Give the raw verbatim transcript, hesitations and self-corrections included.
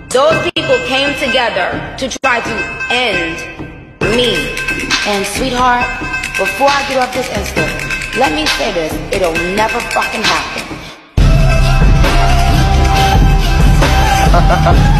Those people came together to try to end me. And sweetheart, before I get off this instant, let me say this, it'll never fucking happen.